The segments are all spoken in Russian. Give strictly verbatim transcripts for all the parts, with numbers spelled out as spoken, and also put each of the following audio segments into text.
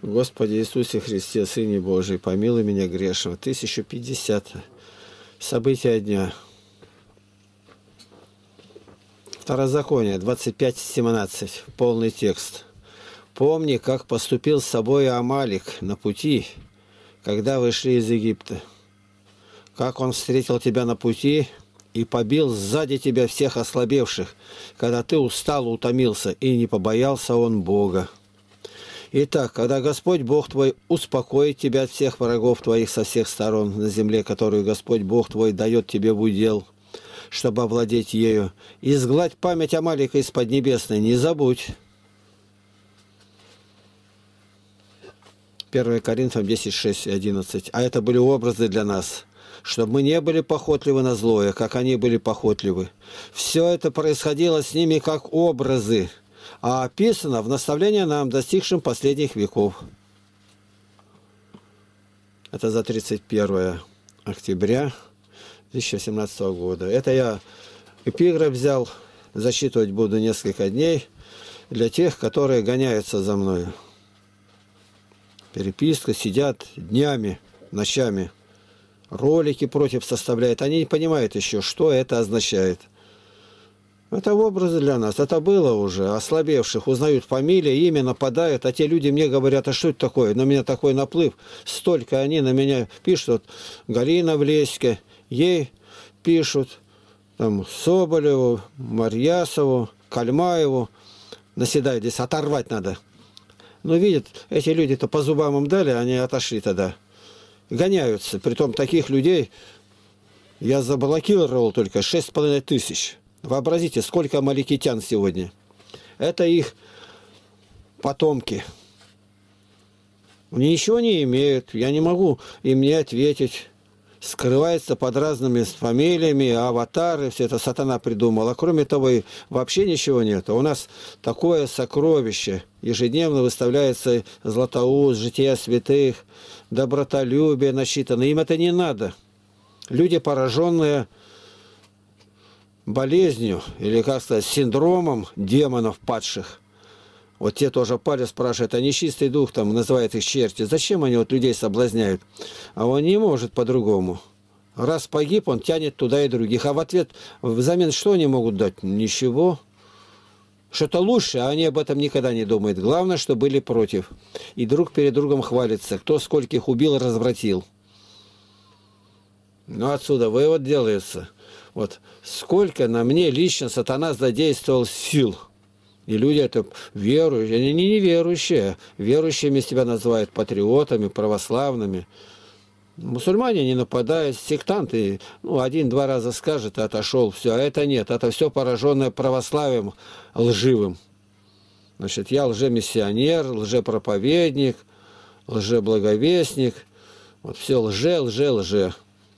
Господи Иисусе Христе, Сыне Божий, помилуй меня грешного. тысяча пятьдесят. События дня. Второзаконие, двадцать пять семнадцать. Полный текст. «Помни, как поступил с собой Амалик на пути, когда вышли из Египта. Как он встретил тебя на пути и побил сзади тебя всех ослабевших, когда ты устал, утомился, и не побоялся он Бога. Итак, когда Господь Бог твой успокоит тебя от всех врагов твоих со всех сторон на земле, которую Господь Бог твой дает тебе в удел, чтобы овладеть ею, изгладь память Амалика из Поднебесной, не забудь». первое Коринфянам десять, шесть и одиннадцать. А это были образы для нас, чтобы мы не были похотливы на злое, как они были похотливы. Все это происходило с ними как образы, а описано в наставлении нам, достигшим последних веков. Это за тридцать первое октября две тысячи семнадцатого года. Это я эпиграф взял, зачитывать буду несколько дней для тех, которые гоняются за мною. Переписка, сидят днями, ночами, ролики против составляют. Они не понимают еще, что это означает. Это образы для нас. Это было уже. Ослабевших узнают фамилии, имя, нападают. А те люди мне говорят, а что это такое? На меня такой наплыв. Столько они на меня пишут. Галина Влеська, ей пишут. Там Соболеву, Марьясову, Кальмаеву. Наседают здесь. Оторвать надо. Но видят, эти люди-то по зубам им дали, они отошли тогда. Гоняются. Притом таких людей я заблокировал только шесть с половиной тысяч. Вообразите, сколько амаликитян сегодня. Это их потомки. Они ничего не имеют. Я не могу им не ответить. Скрывается под разными фамилиями, аватары, все это сатана придумал. А кроме того, и вообще ничего нет. У нас такое сокровище. Ежедневно выставляется Златоуст, жития святых, добротолюбие насчитано. Им это не надо. Люди, пораженные болезнью, или, как сказать, синдромом демонов падших. Вот те тоже пали, спрашивают, а нечистый дух там называет их черти. Зачем они вот людей соблазняют? А он не может по-другому. Раз погиб, он тянет туда и других. А в ответ, взамен что они могут дать? Ничего. Что-то лучше, а они об этом никогда не думают. Главное, что были против. И друг перед другом хвалится. Кто скольких убил, развратил. Ну, отсюда вывод делается. Вот сколько на мне лично сатана задействовал сил. И люди это верующие, они не неверующие. Верующими себя называют патриотами, православными. Мусульмане не нападают, сектанты, ну, один-два раза скажет, и отошел, все. А это нет, это все пораженное православием лживым. Значит, я лжемиссионер, лжепроповедник, лжеблаговестник. Вот все лже, лже, лже.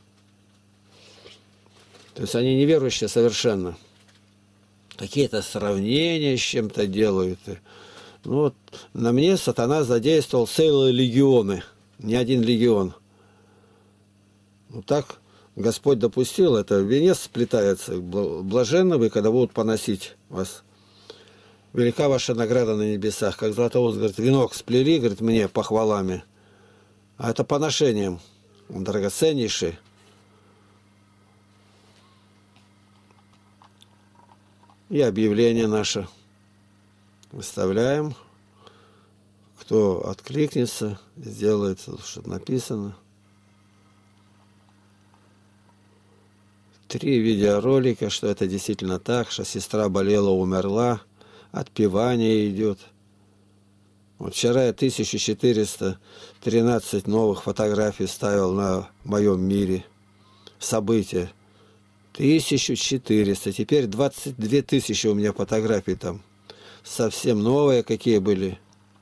То есть они неверующие совершенно. Какие-то сравнения с чем-то делают. Ну, вот на мне сатана задействовал целые легионы, не один легион. Вот так Господь допустил, это венец сплетается. Блаженны вы, когда будут поносить вас. Велика ваша награда на небесах. Как Златоуст, говорит, венок сплели, говорит, мне похвалами. А это поношением. Он драгоценнейший. И объявление наше выставляем. Кто откликнется, сделает, что написано. Три видеоролика, что это действительно так, что сестра болела, умерла, отпевание идет. Вот вчера я тысячу четыреста тринадцать новых фотографий ставил на моем мире. События. тысяча четыреста. Теперь двадцать две тысячи у меня фотографий там. Совсем новые какие были.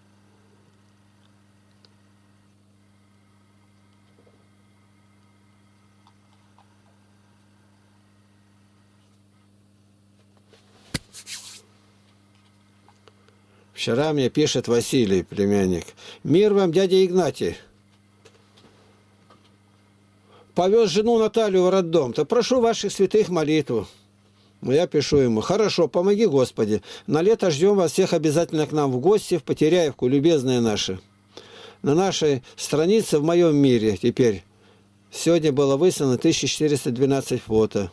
Вчера мне пишет Василий, племянник. Мир вам, дядя Игнатий. Повез жену Наталью в роддом-то. Прошу ваших святых молитву. Я пишу ему, хорошо, помоги, Господи. На лето ждем вас всех обязательно к нам в гости, в Потеряевку, любезные наши. На нашей странице в моем мире теперь сегодня было выставлено тысяча четыреста двенадцать фото.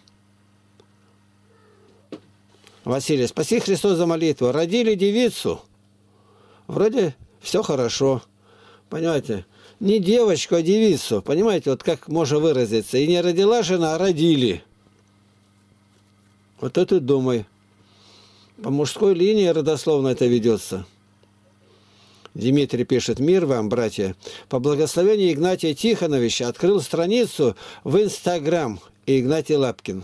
Василий, спаси Христос за молитву. Родили девицу. Вроде все хорошо. Понимаете? Не девочку, а девицу. Понимаете, вот как можно выразиться. И не родила жена, а родили. Вот это думай. По мужской линии родословно это ведется. Дмитрий пишет: мир вам, братья. По благословению Игнатия Тихоновича открыл страницу в Инстаграм Игнатий Лапкин.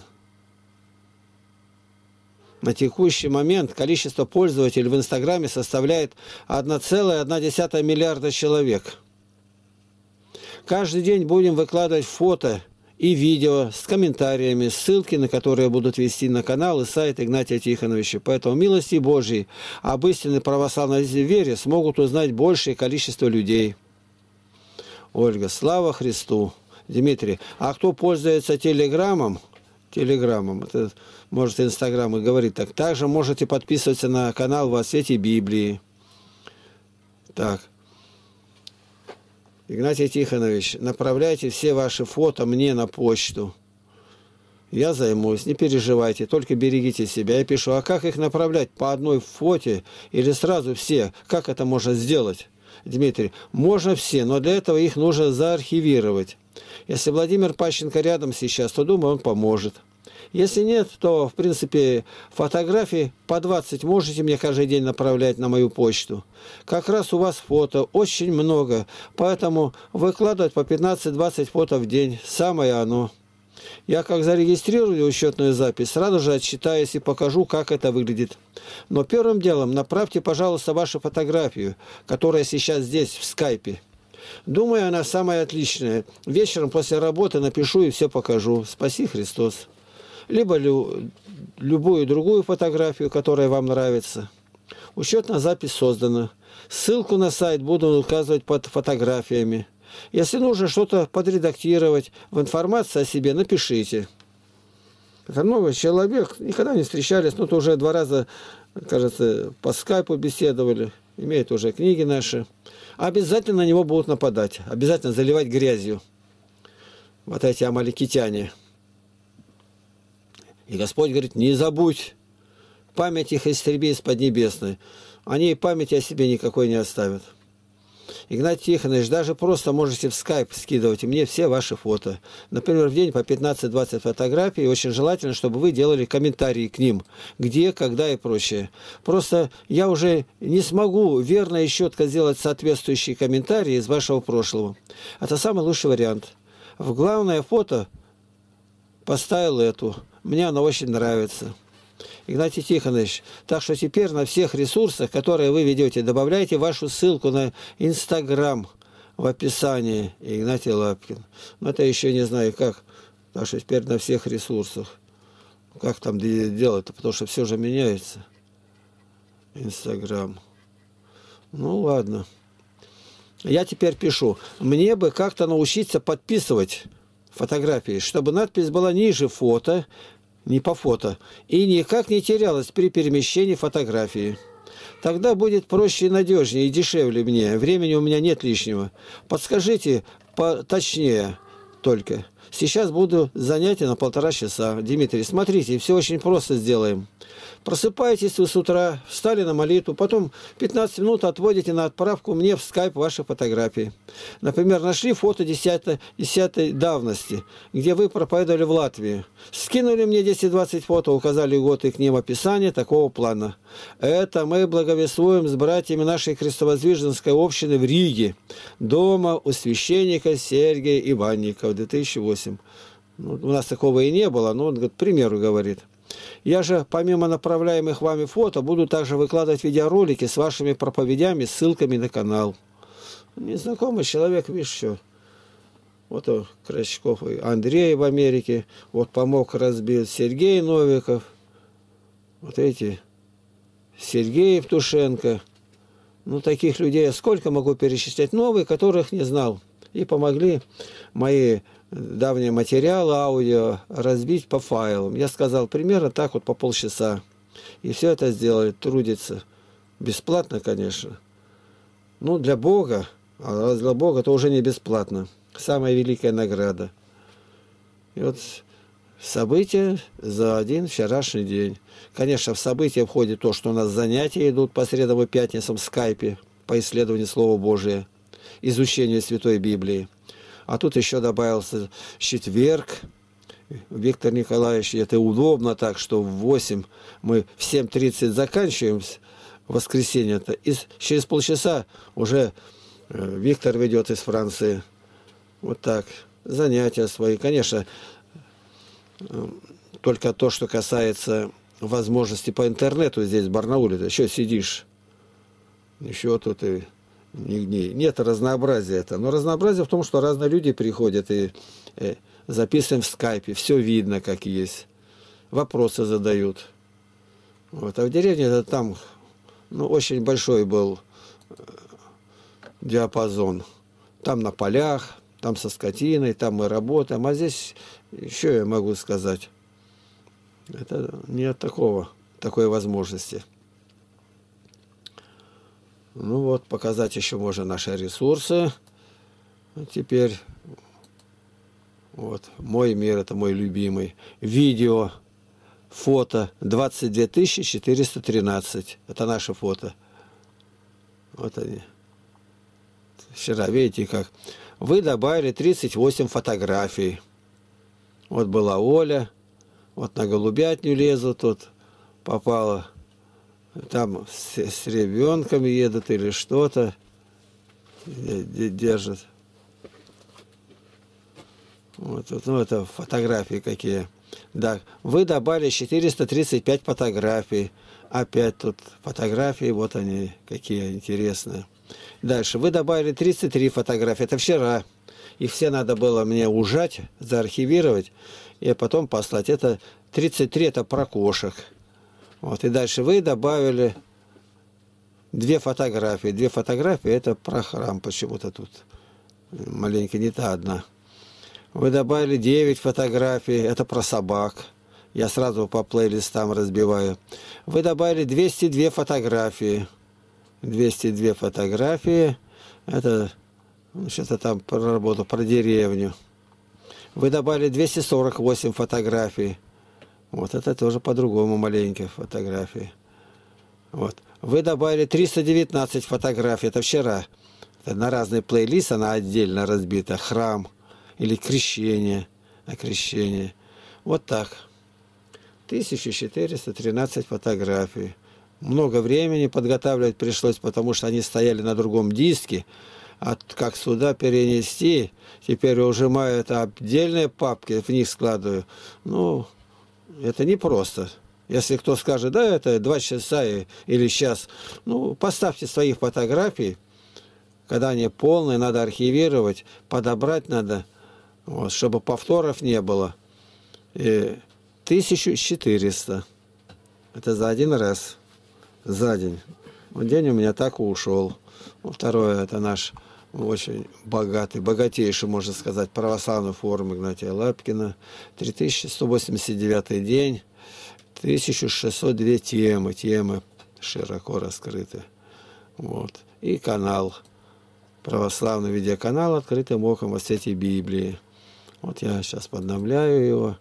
На текущий момент количество пользователей в Инстаграме составляет одна целая одна десятая миллиарда человек. Каждый день будем выкладывать фото и видео с комментариями, ссылки на которые будут вести на канал и сайт Игнатия Тихоновича. Поэтому милости Божьей об истинной православной вере смогут узнать большее количество людей. Ольга, слава Христу. Дмитрий, а кто пользуется телеграммом, телеграммом, это может Инстаграм и говорит так, также можете подписываться на канал «Во свете Библии». Так. Игнатий Тихонович, направляйте все ваши фото мне на почту. Я займусь, не переживайте, только берегите себя. Я пишу, а как их направлять? По одной фоте или сразу все? Как это можно сделать? Дмитрий, можно все, но для этого их нужно заархивировать. Если Владимир Пащенко рядом сейчас, то, думаю, он поможет. Если нет, то, в принципе, фотографии по двадцать можете мне каждый день направлять на мою почту. Как раз у вас фото очень много, поэтому выкладывать по пятнадцать-двадцать фото в день. Самое оно. Я как зарегистрирую учетную запись, сразу же отчитаюсь и покажу, как это выглядит. Но первым делом направьте, пожалуйста, вашу фотографию, которая сейчас здесь, в скайпе. Думаю, она самая отличная. Вечером после работы напишу и все покажу. Спаси Христос. Либо лю, любую другую фотографию, которая вам нравится. Учетная запись создана. Ссылку на сайт буду указывать под фотографиями. Если нужно что-то подредактировать в информации о себе, напишите. Это новый человек, никогда не встречались, но то уже два раза, кажется, по скайпу беседовали, имеет уже книги наши. Обязательно на него будут нападать, обязательно заливать грязью. Вот эти амаликитяне. И Господь говорит, не забудь, память их истреби из Поднебесной. Они и памяти о себе никакой не оставят. Игнатий Тихонович, даже просто можете в скайп скидывать мне все ваши фото. Например, в день по пятнадцать-двадцать фотографий. И очень желательно, чтобы вы делали комментарии к ним. Где, когда и прочее. Просто я уже не смогу верно и четко сделать соответствующие комментарии из вашего прошлого. Это самый лучший вариант. В главное фото поставил эту. Мне она очень нравится. Игнатий Тихонович, так что теперь на всех ресурсах, которые вы ведете, добавляйте вашу ссылку на Инстаграм в описании. Игнатий Лапкин. Но это еще не знаю как. Так что теперь на всех ресурсах. Как там делать-то? Потому что все же меняется. Инстаграм. Ну ладно. Я теперь пишу. Мне бы как-то научиться подписывать фотографии, чтобы надпись была ниже фото, не по фото, и никак не терялась при перемещении фотографии. Тогда будет проще и надежнее, и дешевле мне. Времени у меня нет лишнего. Подскажите поточнее только. Сейчас буду занятия на полтора часа. Дмитрий, смотрите, все очень просто сделаем. Просыпаетесь вы с утра, встали на молитву, потом пятнадцать минут отводите на отправку мне в скайп ваши фотографии. Например, нашли фото десятой, десятой давности, где вы проповедовали в Латвии. Скинули мне десять-двадцать фото, указали год и к ним описание такого плана. Это мы благовествуем с братьями нашей крестовоздвиженской общины в Риге, дома у священника Сергия Иванникова, две тысячи восьмой. Ну, у нас такого и не было, но он, к примеру, говорит. Я же, помимо направляемых вами фото, буду также выкладывать видеоролики с вашими проповедями, ссылками на канал. Незнакомый человек, видишь, что. Вот он, Крачков, и Андрей в Америке, вот помог разбил Сергей Новиков. Вот эти, Сергей Евтушенко. Ну, таких людей я сколько могу перечислять, новые, которых не знал. И помогли мои давние материалы, аудио разбить по файлам. Я сказал, примерно так вот по полчаса. И все это сделали, трудится. Бесплатно, конечно. Ну, для Бога А раздел Бога это уже не бесплатно. Самая великая награда. И вот события за один вчерашний день. Конечно, в события входит то, что у нас занятия идут по средам и пятницам в скайпе по исследованию Слова Божия, изучению Святой Библии. А тут еще добавился четверг. Виктор Николаевич, это удобно так, что в восемь мы в семь тридцать заканчиваем воскресенье-то. И через полчаса уже Виктор ведет из Франции. Вот так. Занятия свои. Конечно, только то, что касается возможности по интернету здесь, в Барнауле, ты еще сидишь. Еще тут и нигде. Нет разнообразия это. Но разнообразие в том, что разные люди приходят и записываем в скайпе. Все видно, как есть. Вопросы задают. Вот. А в деревне это там ну, очень большой был диапазон. Там на полях, там со скотиной, там мы работаем. А здесь еще я могу сказать, это нет такого, такой возможности. Ну вот, показать еще можно наши ресурсы. Теперь вот мой мир, это мой любимый. Видео, фото двадцать две тысячи четыреста тринадцать. Это наше фото. Вот они. Вчера, видите, как вы добавили тридцать восемь фотографий. Вот была Оля, вот на голубятню лезут, тут попала, там с, с ребенком едут или что-то, держат. Вот, вот, ну, это фотографии какие. Да, вы добавили четыреста тридцать пять фотографий. Опять тут фотографии, вот они, какие интересные. Дальше. Вы добавили тридцать три фотографии. Это вчера. Их все надо было мне ужать, заархивировать и потом послать. Это тридцать три, это про кошек. Вот. И дальше вы добавили две фотографии. Две фотографии, это про храм почему-то тут. Маленько не та одна. Вы добавили девять фотографий. Это про собак. Я сразу по плейлистам разбиваю. Вы добавили двести две фотографии. двести две фотографии. Это что-то там про работу, про деревню. Вы добавили двести сорок восемь фотографий. Вот это тоже по-другому маленькие фотографии. Вот. Вы добавили триста девятнадцать фотографий. Это вчера. Это на разный плейлист она отдельно разбита. Храм или крещение. А крещение. Вот так. тысяча четыреста тринадцать фотографий. Много времени подготавливать пришлось, потому что они стояли на другом диске. А как сюда перенести, теперь ужимаю это отдельные папки, в них складываю. Ну, это непросто. Если кто скажет, да, это два часа или час, ну, поставьте свои фотографии, когда они полные, надо архивировать, подобрать надо, вот, чтобы повторов не было. И тысяча четыреста. Это за один раз. За день. Вот день у меня так и ушел. Второе, это наш очень богатый, богатейший, можно сказать, православный форум Игнатия Лапкина. три тысячи сто восемьдесят девятый день. тысяча шестьсот две темы. Темы широко раскрыты. Вот. И канал. Православный видеоканал «Открытым оком во свете Библии». Вот я сейчас подновляю его.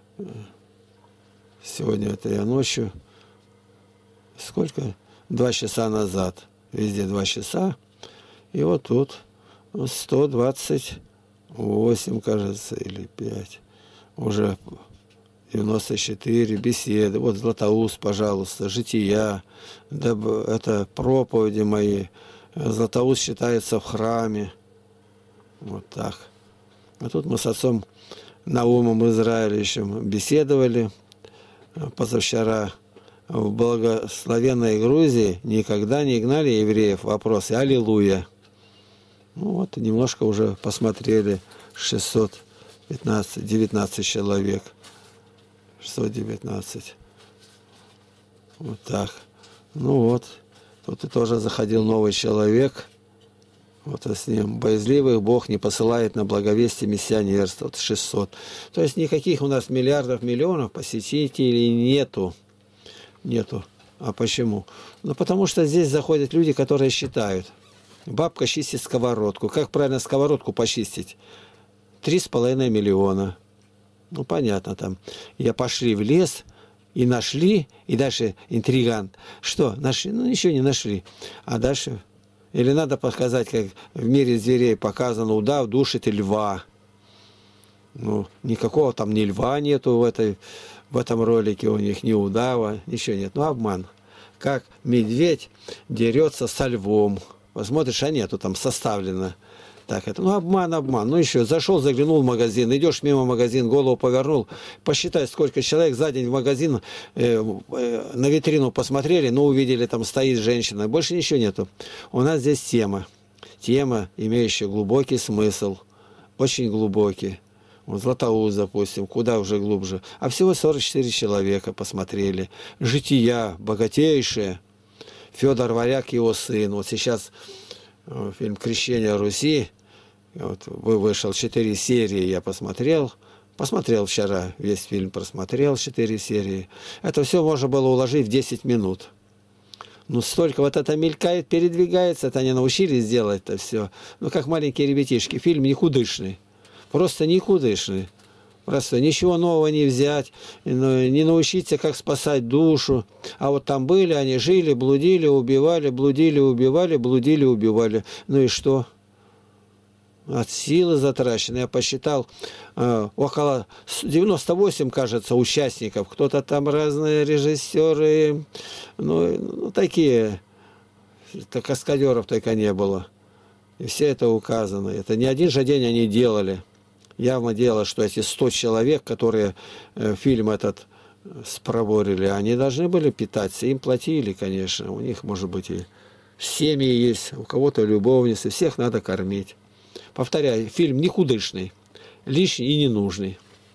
Сегодня это я ночью. Сколько? Два часа назад. Везде два часа. И вот тут сто двадцать восемь, кажется, или пять. Уже девяносто четыре беседы. Вот Златоуст, пожалуйста, жития. Это проповеди мои. Златоуст считается в храме. Вот так. А тут мы с отцом Наумом Израилевичем беседовали позавчера. В благословенной Грузии никогда не гнали евреев. Вопросы. Аллилуйя. Ну вот, немножко уже посмотрели. шестьсот пятнадцать, девятнадцать человек. шестьсот девятнадцать. Вот так. Ну вот. Тут и тоже заходил новый человек. Вот с ним. Боязливых Бог не посылает на благовестие миссионерства. Вот шестьсот. То есть никаких у нас миллиардов, миллионов посетителей нету. Нету. А почему? Ну, потому что здесь заходят люди, которые считают. Бабка чистит сковородку. Как правильно сковородку почистить? Три с половиной миллиона. Ну, понятно там. Я пошли в лес и нашли, и дальше интригант. Что, нашли? Ну, ничего не нашли. А дальше... Или надо показать, как в мире зверей показано, удав душит и льва. Ну, никакого там ни льва нету в, этой, в этом ролике у них, ни удава, ничего нет. Ну, обман. Как медведь дерется со львом. Посмотришь, а нету там составлено. Так, это, ну, обман, обман. Ну, еще, зашел, заглянул в магазин, идешь мимо магазин, голову повернул, посчитай, сколько человек за день в магазин э, э, на витрину посмотрели, ну, увидели, там стоит женщина. Больше ничего нету. У нас здесь тема. Тема, имеющая глубокий смысл. Очень глубокий. Вот Златоуст, допустим, куда уже глубже. А всего сорок четыре человека посмотрели. Жития богатейшие. Федор Варяг, его сын. Вот сейчас фильм «Крещение Руси». Вот, вышел четыре серии, я посмотрел. Посмотрел вчера, весь фильм просмотрел, четыре серии. Это все можно было уложить в десять минут. Ну, столько вот это мелькает, передвигается, это они научились делать это все. Ну, как маленькие ребятишки. Фильм никудышный. Просто никудышный. Просто ничего нового не взять, не научиться, как спасать душу. А вот там были, они жили, блудили, убивали, блудили, убивали, блудили, убивали. Ну и что? От силы затрачены. Я посчитал, э, около девяноста восьми, кажется, участников. Кто-то там разные режиссеры, ну, ну такие, то каскадеров только не было. И все это указано. Это не один же день они делали. Явно дело, что эти сто человек, которые э, фильм этот спроворили, они должны были питаться. Им платили, конечно. У них, может быть, и семьи есть, у кого-то любовницы. Всех надо кормить. Повторяю, фильм никудышный, лишний и ненужный.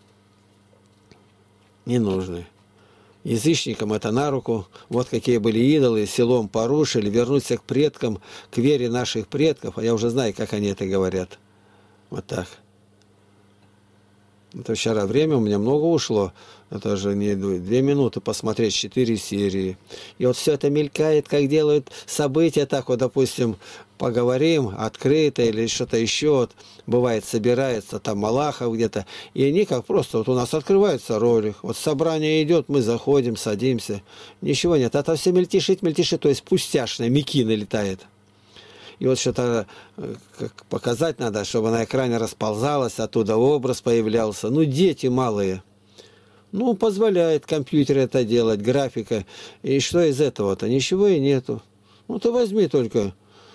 Ненужный. Язычникам это на руку. Вот какие были идолы, селом порушили, вернуться к предкам, к вере наших предков. А я уже знаю, как они это говорят. Вот так. Это вчера время у меня много ушло. Это же не две минуты посмотреть четыре серии. И вот все это мелькает, как делают события. Так вот, допустим, поговорим открыто или что-то еще. Вот, бывает, собирается там Малахов где-то. И они как просто, вот у нас открывается ролик. Вот собрание идет, мы заходим, садимся. Ничего нет. Это все мельтешит, мельтешит. То есть пустяшная, мекина летает. И вот что-то показать надо, чтобы на экране расползалось, оттуда образ появлялся. Ну, дети малые. Ну, позволяет компьютер это делать, графика. И что из этого-то? Ничего и нету. Ну, ты возьми только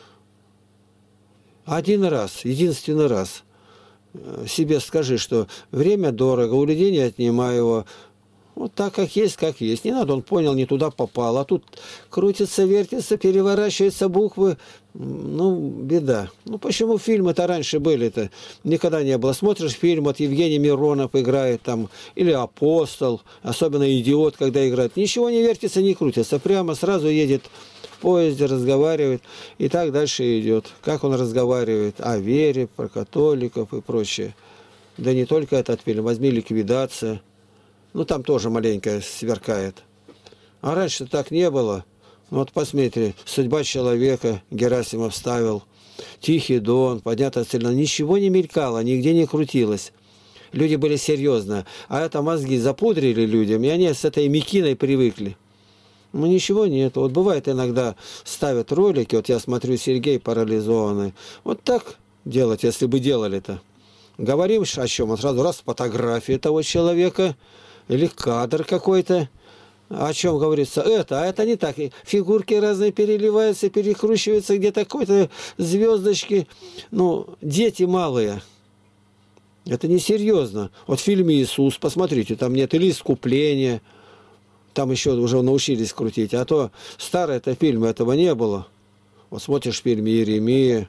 один раз, единственный раз. Себе скажи, что время дорого, у людей не отнимай его. Вот так, как есть, как есть. Не надо, он понял, не туда попал. А тут крутится, вертится, переворачиваются буквы. Ну, беда. Ну, почему фильмы-то раньше были-то? Никогда не было. Смотришь фильм, вот Евгений Миронов играет там, или «Апостол», особенно «Идиот», когда играет. Ничего не вертится, не крутится. Прямо сразу едет в поезде, разговаривает. И так дальше идет. Как он разговаривает о вере, про католиков и прочее. Да не только этот фильм. Возьми «Ликвидация». Ну, там тоже маленько сверкает. А раньше так не было. Вот посмотри, «Судьба человека» Герасимов ставил. «Тихий Дон», «Поднятая стрела». Ничего не мелькало, нигде не крутилось. Люди были серьезно. А это мозги запудрили людям, и они с этой мекиной привыкли. Ну, ничего нет. Вот бывает иногда ставят ролики, вот я смотрю, Сергей парализованный. Вот так делать, если бы делали-то. Говорим о чем? Вот сразу раз фотография того человека, или кадр какой-то, о чем говорится, это, а это не так. И фигурки разные переливаются, перекручиваются, где-то какой-то звездочки. Ну, дети малые. Это несерьезно. Вот в фильме «Иисус», посмотрите, там нет или искупления, там еще уже научились крутить. А то старый это фильм, этого не было. Вот смотришь фильм Иеремия,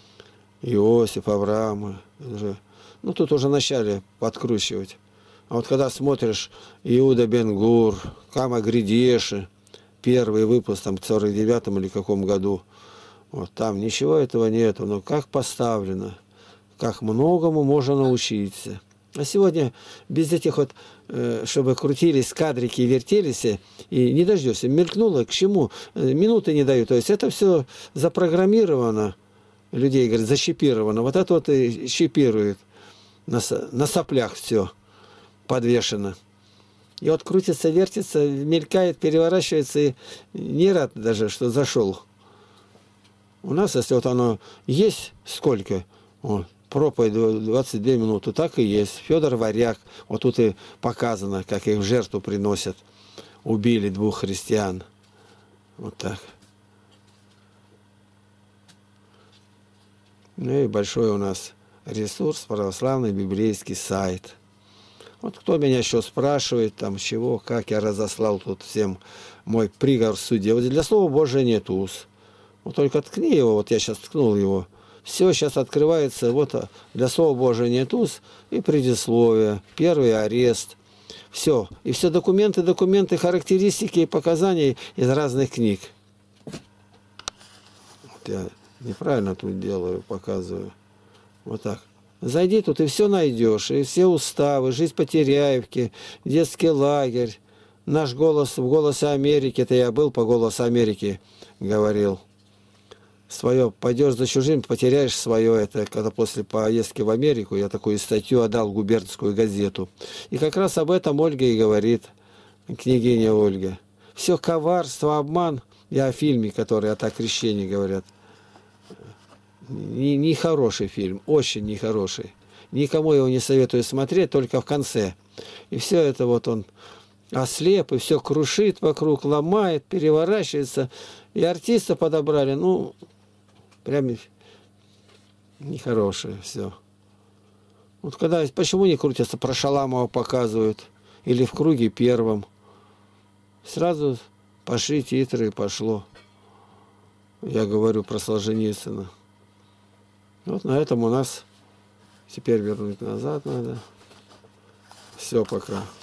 Иосиф, Авраам. Ну, тут уже начали подкручивать. А вот когда смотришь Иуда Бен-Гур, Кама Гридеши, первый выпуск, там, в сорок девятом или каком году, вот там ничего этого нету. Но как поставлено, как многому можно научиться. А сегодня без этих вот, чтобы крутились кадрики и вертелись, и не дождешься. Мелькнуло, к чему? Минуты не дают. То есть это все запрограммировано. людей, говорит, защипировано. Вот это вот и щипирует. На, на соплях все подвешено. И вот крутится, вертится, мелькает, переворачивается, и не рад даже, что зашел. У нас, если вот оно есть сколько, вот, проповедь двадцать две минуты, так и есть. Федор Варяг, вот тут и показано, как их в жертву приносят. Убили двух христиан. Вот так. Ну и большой у нас ресурс, православный библейский сайт. Вот кто меня еще спрашивает, там чего, как я разослал тут всем мой приговор в суде. Вот для Слова Божия нет уз. Вот только ткни его, вот я сейчас ткнул его. Все сейчас открывается, вот для Слова Божия нет уз и предисловие, первый арест. Все. И все документы, документы, характеристики и показания из разных книг. Вот я неправильно тут делаю, показываю. Вот так. Зайди тут и все найдешь. И все уставы, жизнь Потеряевки, детский лагерь, наш голос в «Голосе Америки». Это я был по «Голосу Америки», говорил. Свое пойдешь за чужим, потеряешь свое. Это когда после поездки в Америку я такую статью отдал в губернскую газету. И как раз об этом Ольга и говорит, княгиня Ольга. Все коварство, обман. Я о фильме, который «От крещения» говорят. Нехороший не фильм, очень нехороший. Никому его не советую смотреть, только в конце. И все это вот он ослеп, и все крушит вокруг, ломает, переворачивается. И артиста подобрали, ну, прям нехорошее все. Вот когда, почему не крутятся, про Шаламова показывают, или в круге первом. Сразу пошли титры, и пошло. Я говорю про Солженицына. Вот на этом у нас теперь вернуть назад надо. Все, пока.